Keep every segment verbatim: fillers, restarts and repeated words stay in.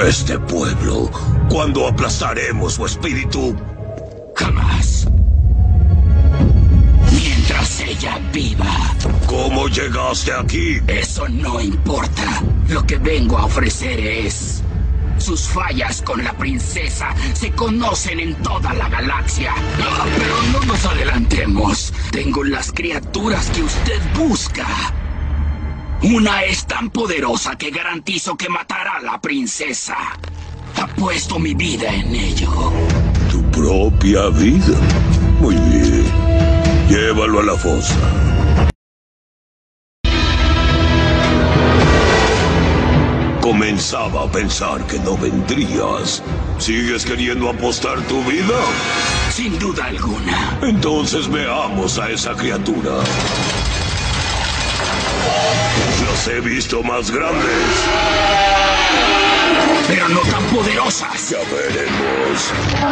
Este pueblo, ¿cuándo aplastaremos su espíritu? Jamás. Mientras ella viva. ¿Cómo llegaste aquí? Eso no importa. Lo que vengo a ofrecer es... Sus fallas con la princesa se conocen en toda la galaxia. Ah, pero no nos adelantemos. Tengo las criaturas que usted busca. Una es tan poderosa que garantizo que matará a la princesa. Apuesto mi vida en ello. ¿Tu propia vida? Muy bien. Llévalo a la fosa. Comenzaba a pensar que no vendrías. ¿Sigues queriendo apostar tu vida? Sin duda alguna. Entonces veamos a esa criatura. Las he visto más grandes. Pero no tan poderosas. Ya veremos.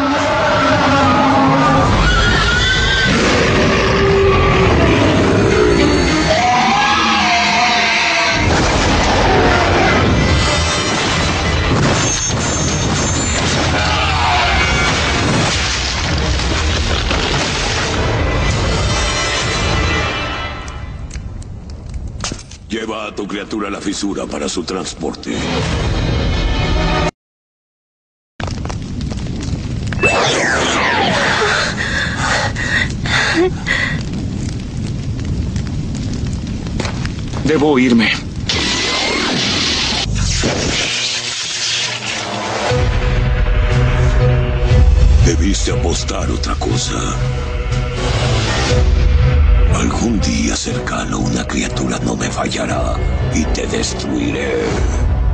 Lleva a tu criatura a la fisura para su transporte. Debo irme. Debiste apostar otra cosa. Algún día cercano una criatura no me fallará y te destruiré.